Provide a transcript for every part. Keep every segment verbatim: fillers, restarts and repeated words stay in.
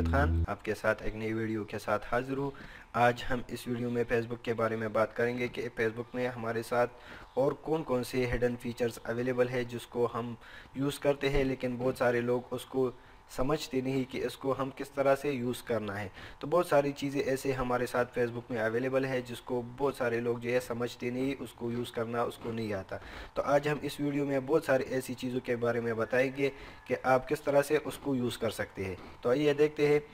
जावेद खान आपके साथ एक नई वीडियो के साथ हाजिर हूँ। आज हम इस वीडियो में फ़ेसबुक के बारे में बात करेंगे कि फ़ेसबुक में हमारे साथ और कौन कौन से हिडन फीचर्स अवेलेबल है जिसको हम यूज़ करते हैं, लेकिन बहुत सारे लोग उसको समझते नहीं कि इसको हम किस तरह से यूज़ करना है। तो बहुत सारी चीज़ें ऐसे हमारे साथ फ़ेसबुक में अवेलेबल है जिसको बहुत सारे लोग जो है समझते नहीं, उसको यूज़ करना उसको नहीं आता। तो आज हम इस वीडियो में बहुत सारी ऐसी चीज़ों के बारे में बताएंगे कि आप किस तरह से उसको यूज़ कर सकते हैं। तो आइए देखते हैं।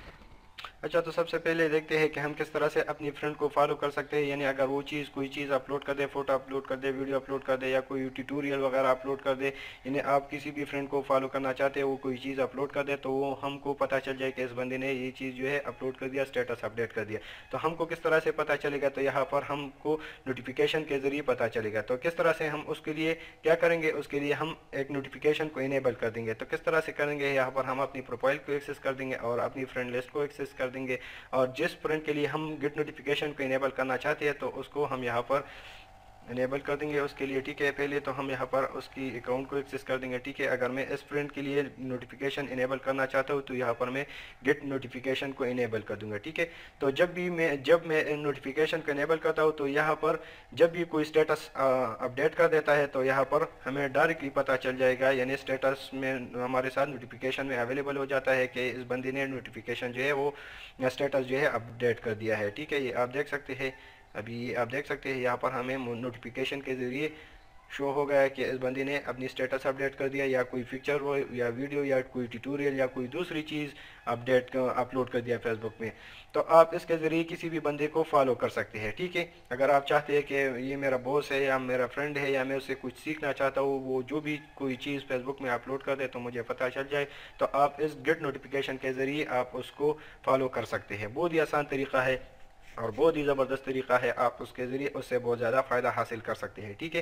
अच्छा, तो सबसे पहले देखते हैं कि हम किस तरह से अपनी फ्रेंड को फॉलो कर सकते हैं। यानी अगर वो चीज़ कोई चीज़ अपलोड कर दे, फ़ोटो अपलोड कर दे, वीडियो अपलोड कर दे या कोई ट्यूटोरियल वगैरह अपलोड कर दे, यानी आप किसी भी फ्रेंड को फॉलो करना चाहते हैं, वो कोई चीज़ अपलोड कर दे तो वो हमको पता चल जाए कि इस बंदे ने ये चीज़ जो है अपलोड कर दिया, स्टेटस अपडेट कर दिया। तो हमको किस तरह से पता चलेगा? तो यहाँ पर हमको नोटिफिकेशन के ज़रिए पता चलेगा। तो किस तरह से हम उसके लिए क्या करेंगे? उसके लिए हम एक नोटिफिकेशन को इनेबल कर देंगे। तो किस तरह से करेंगे? यहाँ पर हम अपनी प्रोफाइल को एक्सेस कर देंगे और अपनी फ्रेंड लिस्ट को एक्सेस कर देंगे, और जिस फ्रेंड के लिए हम गेट नोटिफिकेशन को इनेबल करना चाहते हैं तो उसको हम यहाँ पर इनेबल कर देंगे उसके लिए। ठीक है, पहले तो हम यहाँ पर उसकी अकाउंट को एक्सेस कर देंगे। ठीक है, अगर मैं इस फ्रेंड के लिए नोटिफिकेशन इनेबल करना चाहता हूँ तो यहाँ पर मैं गेट नोटिफिकेशन को इनेबल कर दूंगा। ठीक है, तो जब भी मैं जब मैं नोटिफिकेशन को इनेबल करता हूँ तो यहाँ पर जब भी कोई स्टेटस अपडेट कर देता है तो यहाँ पर हमें डायरेक्टली पता चल जाएगा, यानी स्टेटस में हमारे साथ नोटिफिकेशन में अवेलेबल हो जाता है कि इस बंदी ने नोटिफिकेशन जो है वो स्टेटस जो है अपडेट कर दिया है। ठीक है, ये आप देख सकते हैं। अभी आप देख सकते हैं यहाँ पर हमें नोटिफिकेशन के ज़रिए शो हो गया है कि इस बंदी ने अपनी स्टेटस अपडेट कर दिया, या कोई पिक्चर हो या वीडियो या कोई ट्यूटोरियल या कोई दूसरी चीज़ अपडेट अपलोड कर दिया फेसबुक में। तो आप इसके ज़रिए किसी भी बंदे को फॉलो कर सकते हैं। ठीक है, अगर आप चाहते हैं कि ये मेरा बॉस है या मेरा फ्रेंड है या मैं उससे कुछ सीखना चाहता हूँ, वो जो भी कोई चीज़ फेसबुक में अपलोड कर दे तो मुझे पता चल जाए, तो आप इस गेट नोटिफिकेशन के ज़रिए आप उसको फॉलो कर सकते हैं। बहुत ही आसान तरीका है और बहुत ही ज़बरदस्त तरीका है, आप उसके ज़रिए उससे बहुत ज़्यादा फ़ायदा हासिल कर सकते हैं। ठीक है।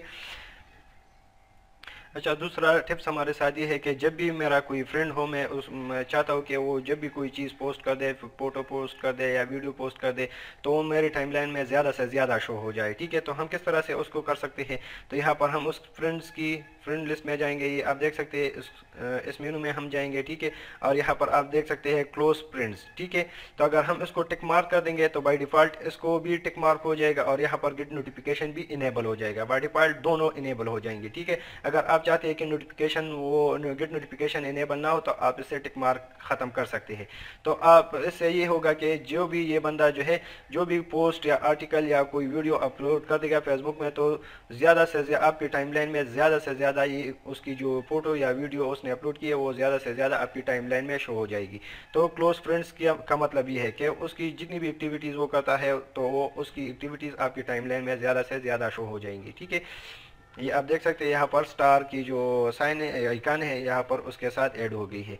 अच्छा, दूसरा टिप्स हमारे साथ ये है कि जब भी मेरा कोई फ्रेंड हो, मैं उस मैं चाहता हूँ कि वो जब भी कोई चीज़ पोस्ट कर दे, फ़ोटो पोस्ट कर दे या वीडियो पोस्ट कर दे, तो वो मेरी टाइमलाइन में ज़्यादा से ज़्यादा शो हो जाए। ठीक है, तो हम किस तरह से उसको कर सकते हैं? तो यहाँ पर हम उस फ्रेंड्स की फ्रेंड लिस्ट में जाएंगे। ये आप देख सकते हैं, इस इस मेनू में हम जाएंगे। ठीक है, और यहाँ पर आप देख सकते हैं क्लोज फ्रेंड्स। ठीक है, तो अगर हम इसको टिक मार्क कर देंगे तो बाय डिफ़ॉल्ट इसको भी टिक मार्क हो जाएगा और यहाँ पर गेट नोटिफिकेशन भी इनेबल हो जाएगा। बाय डिफ़ॉल्ट दोनों इनेबल हो जाएंगे। ठीक है, अगर आप चाहते हैं कि नोटिफिकेशन वो गेट नोटिफिकेशन इनेबल ना हो तो आप इससे टिक मार्क ख़त्म कर सकते हैं। तो आप इससे ये होगा कि जो भी ये बंदा जो है जो भी पोस्ट या आर्टिकल या कोई वीडियो अपलोड कर देगा फेसबुक में, तो ज़्यादा से ज़्यादा आपकी टाइमलाइन में ज़्यादा से ज़्यादा ये उसकी जो फ़ोटो या वीडियो उसने अपलोड की है वो ज़्यादा से ज़्यादा आपकी टाइमलाइन में शो हो जाएगी। तो क्लोज फ्रेंड्स का मतलब ये है कि उसकी जितनी भी एक्टिविटीज़ वो करता है तो वो उसकी एक्टिविटीज़ आपकी टाइमलाइन में ज़्यादा से ज़्यादा शो हो जाएंगी। ठीक है, ये आप देख सकते हैं यहाँ पर स्टार की जो साइन है आइकन है यहाँ पर उसके साथ ऐड हो गई है।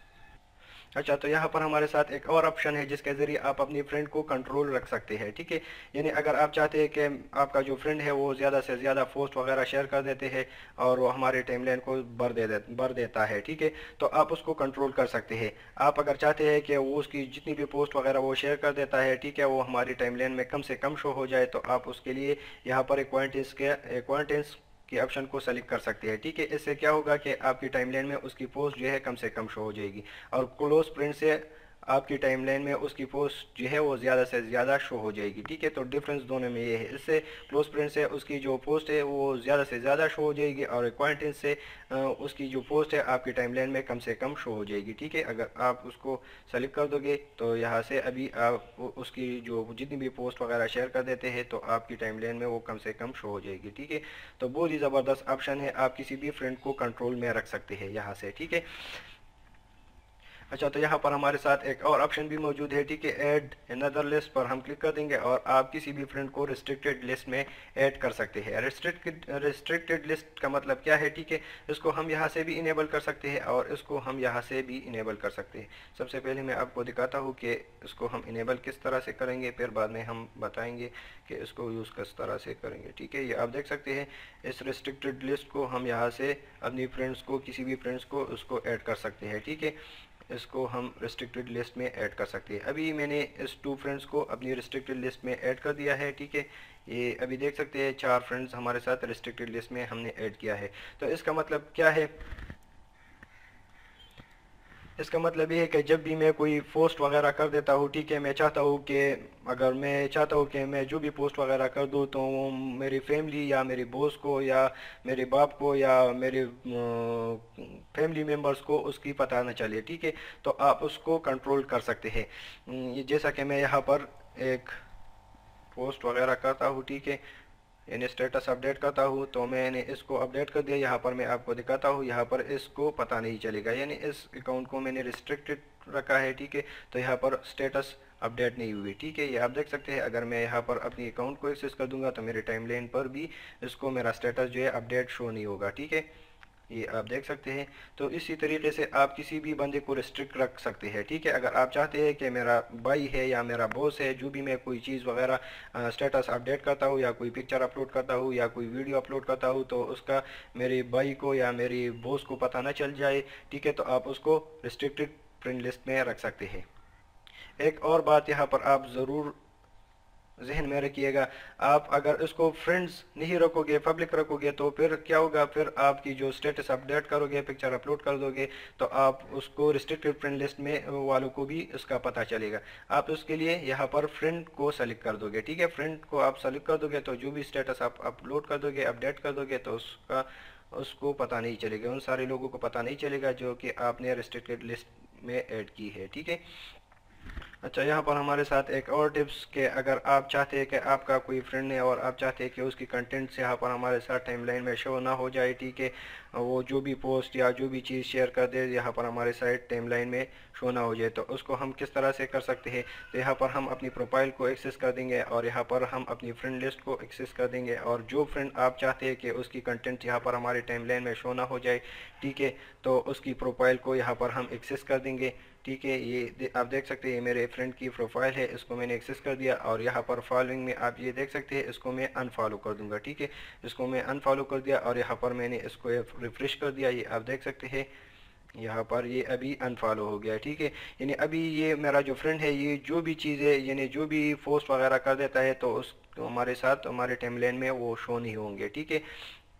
अच्छा, तो यहाँ पर हमारे साथ एक और ऑप्शन है जिसके ज़रिए आप अपनी फ्रेंड को कंट्रोल रख सकते हैं। ठीक है, यानी अगर आप चाहते हैं कि आपका जो फ्रेंड है वो ज़्यादा से ज़्यादा पोस्ट वगैरह शेयर कर देते हैं और वो हमारे टाइमलाइन को भर दे दे भर देता है। ठीक है, तो आप उसको कंट्रोल कर सकते हैं। आप अगर चाहते हैं कि वो उसकी जितनी भी पोस्ट वगैरह वो शेयर कर देता है, ठीक है, वो हमारी टाइमलाइन में कम से कम शो हो जाए, तो आप उसके लिए यहाँ पर एक्वांटेंस के एक्वांटेंस के ऑप्शन को सेलेक्ट कर सकते हैं। ठीक है, इससे क्या होगा कि आपकी टाइमलाइन में उसकी पोस्ट जो है कम से कम शो हो जाएगी और क्लोज फ्रेंड से आपकी टाइमलाइन में उसकी पोस्ट जो है वो ज़्यादा से ज़्यादा शो हो जाएगी। ठीक है, तो डिफरेंस दोनों में ये है, इससे क्लोज फ्रेंड से उसकी जो पोस्ट है वो ज़्यादा से ज़्यादा शो हो जाएगी और एक्वांटेंस से उसकी जो पोस्ट है आपकी टाइमलाइन में कम से कम शो हो जाएगी। ठीक है, अगर आप उसको सेलेक्ट कर दोगे तो यहाँ से अभी आप उसकी जो जितनी भी पोस्ट वगैरह शेयर कर देते हैं तो आपकी टाइमलाइन में वो कम से कम शो हो जाएगी। ठीक है, तो बहुत ही ज़बरदस्त ऑप्शन है, आप किसी भी फ्रेंड को कंट्रोल में रख सकते हैं यहाँ से। ठीक है। अच्छा, तो यहाँ पर हमारे साथ एक और ऑप्शन भी मौजूद है। ठीक है, ऐड अनदर लिस्ट पर हम क्लिक कर देंगे और आप किसी भी फ्रेंड को रिस्ट्रिक्टेड लिस्ट में ऐड कर सकते हैं। रिस्ट्रिक्टेड रिस्ट्रिक्टेड लिस्ट का मतलब क्या है? ठीक है, इसको हम यहाँ से भी इनेबल कर सकते हैं और इसको हम यहाँ से भी इनेबल कर सकते हैं। सबसे पहले मैं आपको दिखाता हूँ कि इसको हम इनेबल किस तरह से करेंगे, फिर बाद में हम बताएंगे कि इसको यूज़ किस तरह से करेंगे। ठीक है, ये आप देख सकते हैं, इस रिस्ट्रिक्टेड लिस्ट को हम यहाँ से अपनी फ्रेंड्स को किसी भी फ्रेंड्स को उसको ऐड कर सकते हैं। ठीक है, इसको हम रिस्ट्रिक्टेड लिस्ट में ऐड कर सकते हैं। अभी मैंने इस टू फ्रेंड्स को अपनी रिस्ट्रिक्टेड लिस्ट में ऐड कर दिया है। ठीक है, ये अभी देख सकते हैं चार फ्रेंड्स हमारे साथ रिस्ट्रिक्टेड लिस्ट में हमने ऐड किया है। तो इसका मतलब क्या है? इसका मतलब ये है कि जब भी मैं कोई पोस्ट वगैरह कर देता हूँ, ठीक है, मैं चाहता हूँ कि अगर मैं चाहता हूँ कि मैं जो भी पोस्ट वगैरह कर दूँ तो वो मेरी फैमिली या मेरे बॉस को या मेरे बाप को या मेरे फैमिली मेम्बर्स को उसकी पता न चले, ठीक है। तो आप उसको कंट्रोल कर सकते हैं। अम, ये जैसा कि मैं यहाँ पर एक पोस्ट वगैरह करता हूँ, ठीक है, यानी स्टेटस अपडेट करता हूँ, तो मैंने इसको अपडेट कर दिया। यहाँ पर मैं आपको दिखाता हूँ, यहाँ पर इसको पता नहीं चलेगा, यानी इस अकाउंट को मैंने रिस्ट्रिक्टेड रखा है, ठीक है। तो यहाँ पर स्टेटस अपडेट नहीं हुई, ठीक है, ये आप देख सकते हैं। अगर मैं यहाँ पर अपनी अकाउंट को एक्सेस कर दूंगा तो मेरे टाइमलाइन पर भी इसको मेरा स्टेटस जो है अपडेट शो नहीं होगा, ठीक है, ये आप देख सकते हैं। तो इसी तरीके से आप किसी भी बंदे को रिस्ट्रिक्ट रख सकते हैं, ठीक है। अगर आप चाहते हैं कि मेरा भाई है या मेरा बॉस है, जो भी मैं कोई चीज़ वगैरह स्टेटस अपडेट करता हूँ या कोई पिक्चर अपलोड करता हूँ या कोई वीडियो अपलोड करता हूँ, तो उसका मेरे भाई को या मेरे बॉस को पता ना चल जाए, ठीक है, तो आप उसको रिस्ट्रिक्टेड फ्रेंड लिस्ट में रख सकते हैं। एक और बात यहाँ पर आप ज़रूर जहन में रखिएगा, आप अगर इसको फ्रेंड्स नहीं रखोगे, पब्लिक रखोगे, तो फिर क्या होगा, फिर आपकी जो स्टेटस अपडेट करोगे, पिक्चर अपलोड कर दोगे, तो आप उसको रिस्ट्रिक्टेड फ्रेंड लिस्ट में वालों को भी इसका पता चलेगा। आप उसके लिए यहाँ पर फ्रेंड को सेलेक्ट कर दोगे, ठीक है, फ्रेंड को आप सेलेक्ट कर दोगे तो जो भी स्टेटस आप अपलोड कर दोगे, अपडेट कर दोगे, तो उसका उसको पता नहीं चलेगा, उन सारे लोगों को पता नहीं चलेगा जो कि आपने रिस्ट्रिक्टेड लिस्ट में ऐड की है, ठीक है। अच्छा, यहाँ पर हमारे साथ एक और टिप्स के अगर आप चाहते हैं कि आपका कोई फ्रेंड है और आप चाहते हैं कि उसकी कंटेंट्स यहाँ पर हमारे साथ टाइमलाइन में शो ना हो जाए, ठीक है, वो जो भी पोस्ट या जो भी चीज़ शेयर कर दे यहाँ पर हमारे साथ टाइमलाइन में शो ना हो जाए, तो उसको हम किस तरह से कर सकते हैं। तो यहाँ पर हम अपनी प्रोफाइल को एक्सेस कर देंगे और यहाँ पर हम अपनी फ्रेंड लिस्ट को एक्सेस कर देंगे, और जो फ्रेंड आप चाहते हैं कि उसकी कंटेंट यहाँ पर हमारे टाइमलाइन में शो ना हो जाए, ठीक है, तो उसकी प्रोफाइल को यहाँ पर हम एक्सेस कर देंगे, ठीक है। ये दे, आप देख सकते हैं मेरे फ्रेंड की प्रोफाइल है, इसको मैंने एक्सेस कर दिया, और यहाँ पर फॉलोइंग में आप ये देख सकते हैं, इसको मैं अनफॉलो कर दूंगा, ठीक है, इसको मैं अनफॉलो कर दिया और यहाँ पर मैंने इसको रिफ्रेश कर दिया, ये आप देख सकते हैं यहाँ पर ये अभी अनफॉलो हो गया, ठीक है। यानी अभी ये मेरा जो फ्रेंड है, ये जो भी चीज़ें यानी जो भी पोस्ट वगैरह कर देता है, तो उस तो हमारे साथ हमारे टाइमलाइन में वो शो नहीं होंगे, ठीक है।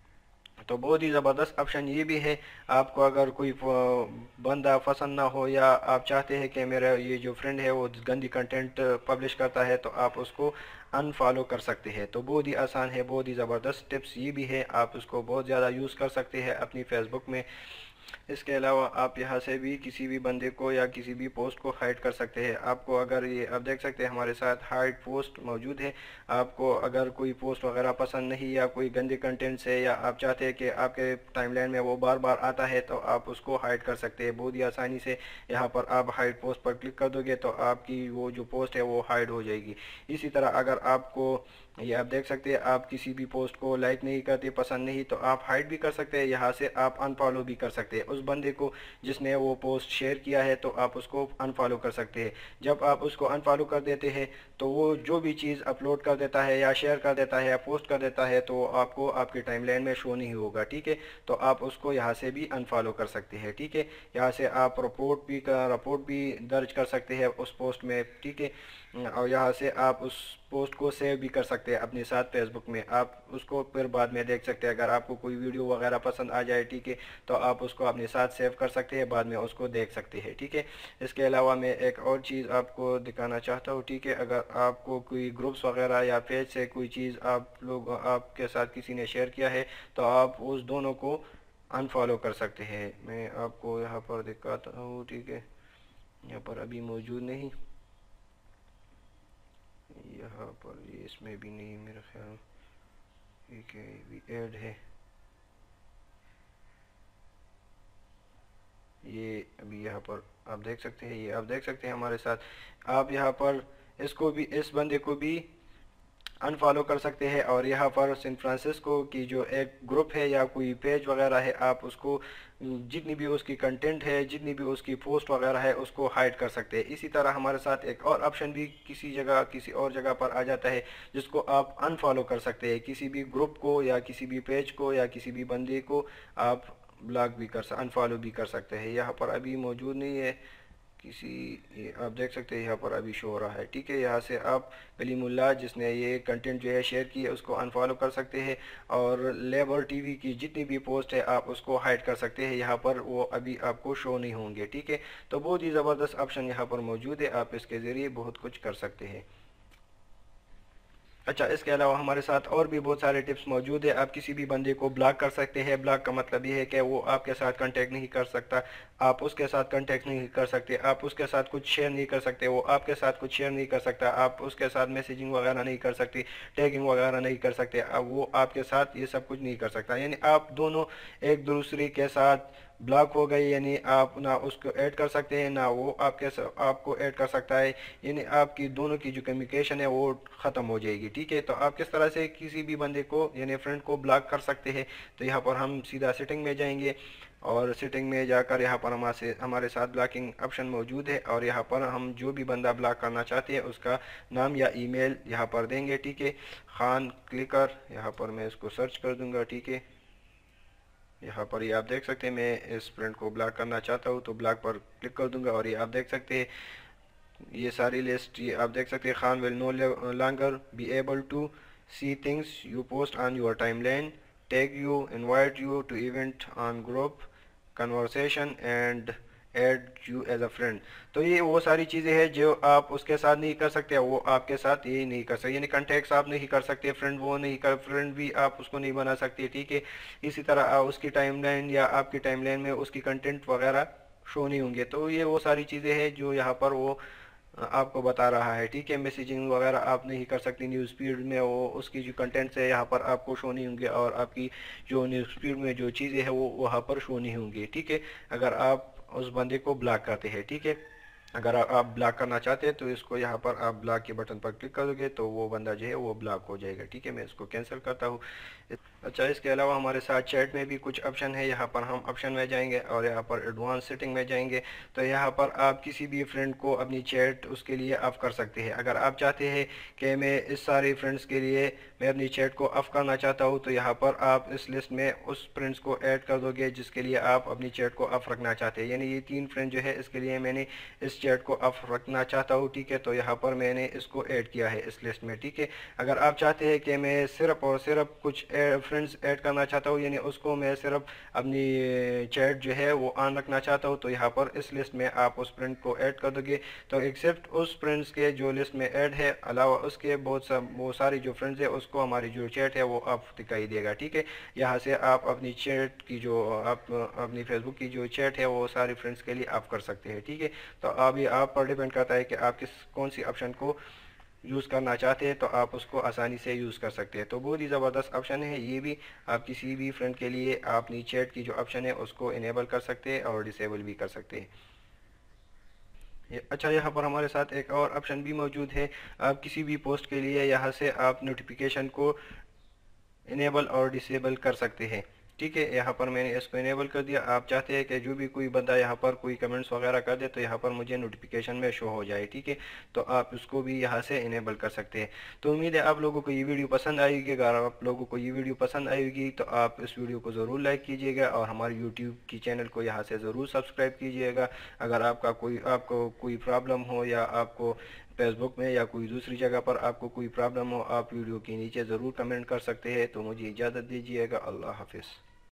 तो बहुत ही ज़बरदस्त ऑप्शन ये भी है। आपको अगर कोई बंदा पसंद ना हो या आप चाहते हैं कि मेरा ये जो फ्रेंड है वो गंदी कंटेंट पब्लिश करता है, तो आप उसको अनफॉलो कर सकते हैं। तो बहुत ही आसान है, बहुत ही ज़बरदस्त टिप्स ये भी है, आप उसको बहुत ज़्यादा यूज़ कर सकते हैं अपनी फेसबुक में। इसके अलावा आप यहाँ से भी किसी भी बंदे को या किसी भी पोस्ट को हाइड कर सकते हैं। आपको अगर ये आप देख सकते हैं हमारे साथ हाइड पोस्ट मौजूद है। आपको अगर कोई पोस्ट वगैरह पसंद नहीं या कोई गंदे कंटेंट से या आप चाहते हैं कि आपके टाइमलाइन में वो बार बार आता है, तो आप उसको हाइड कर सकते हैं बहुत ही आसानी से। यहाँ पर आप हाइड पोस्ट पर क्लिक कर दोगे तो आपकी वो जो पोस्ट है वो हाइड हो जाएगी। इसी तरह अगर आपको ये आप देख सकते हैं आप किसी भी पोस्ट को लाइक नहीं करते, पसंद नहीं, तो आप हाइड भी कर सकते हैं, यहाँ से आप अनफॉलो भी कर सकते हैं उस बंदे को जिसने वो पोस्ट शेयर किया है, तो आप उसको अनफॉलो कर सकते हैं। जब आप उसको अनफॉलो कर देते हैं तो वो जो भी चीज़ अपलोड कर देता है या शेयर कर देता है या पोस्ट कर देता है, तो आपको आपके टाइमलाइन में शो नहीं होगा, ठीक है। तो आप उसको यहाँ से भी अनफॉलो कर सकते हैं, ठीक है। यहाँ से आप रिपोर्ट भी कर रिपोर्ट भी दर्ज कर सकते हैं उस पोस्ट में, ठीक है। और यहाँ से आप उस पोस्ट को सेव भी कर सकते हैं अपने साथ फेसबुक में। आप उसको फिर बाद में देख सकते हैं। अगर आपको कोई वीडियो वगैरह पसंद आ जाए, ठीक है, तो आप उसको अपने साथ सेव कर सकते हैं, बाद में उसको देख सकते हैं, ठीक है। इसके अलावा मैं एक और चीज़ आपको दिखाना चाहता हूँ, ठीक है। अगर आपको कोई ग्रुप्स वगैरह या पेज से कोई चीज़ आप लोग आपके साथ किसी ने शेयर किया है, तो आप उस दोनों को अनफॉलो कर सकते हैं। मैं आपको यहाँ पर दिखाता हूँ, ठीक है, यहाँ पर अभी मौजूद नहीं, यहाँ पर ये इसमें भी नहीं मेरा ख्याल, ठीक है, भी ऐड है, ये अभी यहाँ पर आप देख सकते हैं, ये आप देख सकते हैं हमारे साथ। आप यहाँ पर इसको भी, इस बंदे को भी अनफॉलो कर सकते हैं, और यहाँ पर सैन फ्रांसिस्को की जो एक ग्रुप है या कोई पेज वगैरह है, आप उसको जितनी भी उसकी कंटेंट है, जितनी भी उसकी पोस्ट वगैरह है, उसको हाइड कर सकते हैं। इसी तरह हमारे साथ एक और ऑप्शन भी किसी जगह किसी और जगह पर आ जाता है, जिसको आप अनफॉलो कर सकते हैं। किसी भी ग्रुप को या किसी भी पेज को या किसी भी बंदे को आप ब्लॉक भी कर अनफॉलो भी कर सकते हैं। यहाँ पर अभी मौजूद नहीं है, किसी, ये आप देख सकते हैं यहाँ पर अभी शो हो रहा है, ठीक है। यहाँ से आप कलीमुल्लाह जिसने ये कंटेंट जो है शेयर की है उसको अनफॉलो कर सकते हैं, और लेबर टीवी की जितनी भी पोस्ट है आप उसको हाइड कर सकते हैं, यहाँ पर वो अभी आपको शो नहीं होंगे, ठीक है। तो बहुत ही ज़बरदस्त ऑप्शन यहाँ पर मौजूद है, आप इसके ज़रिए बहुत कुछ कर सकते हैं। अच्छा, इसके अलावा हमारे साथ और भी बहुत सारे टिप्स मौजूद है। आप किसी भी बंदे को ब्लॉक कर सकते हैं। ब्लॉक का मतलब ये है कि वो आपके साथ कांटेक्ट नहीं कर सकता, आप उसके साथ कांटेक्ट नहीं कर सकते, आप उसके साथ कुछ शेयर नहीं कर सकते, वो आपके साथ कुछ शेयर नहीं कर सकता, आप उसके साथ मैसेजिंग वगैरह नहीं कर सकते, टैगिंग वगैरह नहीं कर सकते, अब वो आपके साथ ये सब कुछ नहीं कर सकता। यानी आप दोनों एक दूसरे के साथ ब्लॉक हो गए, यानी आप ना उसको ऐड कर सकते हैं ना वो आपके आपको ऐड कर सकता है, यानी आपकी दोनों की जो कम्युनिकेशन है वो ख़त्म हो जाएगी, ठीक है। तो आप किस तरह से किसी भी बंदे को यानी फ्रेंड को ब्लॉक कर सकते हैं, तो यहाँ पर हम सीधा सेटिंग में जाएंगे, और सेटिंग में जाकर यहाँ पर हमारे हमारे साथ ब्लॉकिंग ऑप्शन मौजूद है, और यहाँ पर हम जो भी बंदा ब्लॉक करना चाहते हैं उसका नाम या ईमेल यहाँ पर देंगे, ठीक है। खान क्लिकर, यहाँ पर मैं इसको सर्च कर दूंगा, ठीक है। यहाँ पर ये आप देख सकते हैं मैं इस फ्रेंड को ब्लॉक करना चाहता हूँ, तो ब्लॉक पर क्लिक कर दूंगा, और ये आप देख सकते हैं ये सारी लिस्ट, ये आप देख सकते हैं खान will no longer be able to see things you post on your timeline, tag you, invite you to event on group conversation and add you as a friend. तो ये वो सारी चीज़ें हैं जो आप उसके साथ नहीं कर सकते, वो आपके साथ ये नहीं कर सकते, यानी कॉन्टेक्ट्स आप नहीं कर सकते, फ्रेंड वो नहीं कर, फ्रेंड भी आप उसको नहीं बना सकते, ठीक है। इसी तरह आप उसकी टाइमलाइन या आपकी टाइमलाइन में उसकी कंटेंट वगैरह शो नहीं होंगे। तो ये वो सारी चीज़ें हैं जो यहाँ पर वो आपको बता रहा है, ठीक है। मैसेजिंग वगैरह आप नहीं कर सकती, न्यूज़ फीड में वो उसकी जो कंटेंट्स है यहाँ पर आपको शो नहीं होंगे, और आपकी जो न्यूज़ फीड में जो चीज़ें हैं वो वहाँ पर शो नहीं होंगी, ठीक है, अगर आप उस बंदे को ब्लॉक करते हैं, ठीक है। अगर आ, आप ब्लॉक करना चाहते हैं तो इसको यहाँ पर आप ब्लॉक के बटन पर क्लिक करोगे तो वो बंदा जो है वो ब्लॉक हो जाएगा, ठीक है। मैं इसको कैंसिल करता हूँ। अच्छा, इसके अलावा हमारे साथ चैट में भी कुछ ऑप्शन है, यहाँ पर हम ऑप्शन में जाएंगे और यहाँ पर एडवांस सेटिंग में जाएंगे, तो यहाँ पर आप किसी भी फ्रेंड को अपनी चैट उसके लिए ऑफ कर सकते हैं। अगर आप चाहते हैं कि मैं इस सारे फ्रेंड्स के लिए मैं अपनी चैट को ऑफ करना चाहता हूँ, तो यहाँ पर आप इस लिस्ट में उस फ्रेंड्स को ऐड कर दोगे जिसके लिए आप अपनी चैट को ऑफ रखना चाहते हैं। यानी ये तीन फ्रेंड जो है इसके लिए मैंने इस चैट को ऑफ रखना चाहता हूँ, ठीक है, तो यहाँ पर मैंने इसको ऐड किया है इस लिस्ट में, ठीक है। अगर आप चाहते हैं कि मैं सिर्फ और सिर्फ कुछ फ्रेंड्स ऐड करना चाहता हूँ, यानी उसको मैं सिर्फ अपनी चैट जो है वो ऑन रखना चाहता हूँ, तो यहाँ पर इस लिस्ट में आप उस फ्रेंड को ऐड कर दोगे, तो एक्सेप्ट उस फ्रेंड्स के जो लिस्ट में ऐड है, अलावा उसके बहुत सा वो सारी जो फ्रेंड्स है उसको हमारी जो चैट है वो आप दिखाई देगा, ठीक है। यहाँ से आप अपनी चैट की जो आप अपनी फेसबुक की जो चैट है वो सारे फ्रेंड्स के लिए आप कर सकते हैं, ठीक है। तो अब ये आप पर डिपेंड करता है कि आप किस कौन सी ऑप्शन को यूज़ करना चाहते हैं, तो आप उसको आसानी से यूज़ कर सकते हैं। तो बहुत ही ज़बरदस्त ऑप्शन है ये भी, आप किसी भी फ्रेंड के लिए अपनी चैट की जो ऑप्शन है उसको इनेबल कर सकते हैं और डिसेबल भी कर सकते हैं। अच्छा, यहाँ पर हमारे साथ एक और ऑप्शन भी मौजूद है, आप किसी भी पोस्ट के लिए यहाँ से आप नोटिफिकेशन को इनेबल और डिसेबल कर सकते हैं, ठीक है। यहाँ पर मैंने इसको इनेबल कर दिया। आप चाहते हैं कि जो भी कोई बंदा यहाँ पर कोई कमेंट्स वगैरह कर दे तो यहाँ पर मुझे नोटिफिकेशन में शो हो जाए, ठीक है, तो आप इसको भी यहाँ से इनेबल कर सकते हैं। तो उम्मीद है आप लोगों को ये वीडियो पसंद आएगी। अगर आप लोगों को ये वीडियो पसंद आएगी तो आप इस वीडियो को ज़रूर लाइक कीजिएगा और हमारे यूट्यूब की चैनल को यहाँ से ज़रूर सब्सक्राइब कीजिएगा। अगर आपका कोई आपको कोई प्रॉब्लम हो या आपको फेसबुक में या कोई दूसरी जगह पर आपको कोई प्रॉब्लम हो, आप वीडियो के नीचे ज़रूर कमेंट कर सकते हैं। तो मुझे इजाज़त दीजिएगा। अल्लाह हाफिज़।